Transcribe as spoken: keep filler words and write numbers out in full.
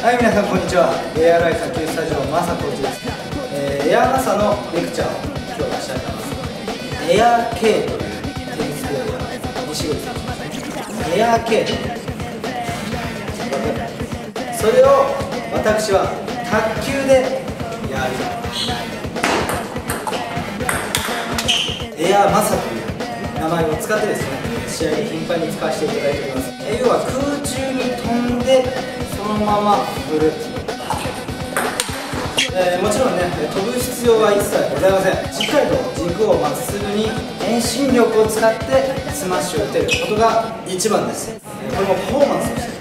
はい、皆さんこんにちは。エアライ卓球スタジオマサコーチです。えー、エアマサのレクチャーを今日はしたいと思います。エア K というテニスプレーヤー、西口選手。エア K それを私は卓球でやる。エアマサという名前を使ってですね、試合で頻繁に使わせていただいております。えー、要は空中に飛んでそのまま振る。えー、もちろんね、飛ぶ必要は一切ございません。しっかりと軸をまっすぐに遠心力を使ってスマッシュを打てることが一番です。これもパフォーマンスとして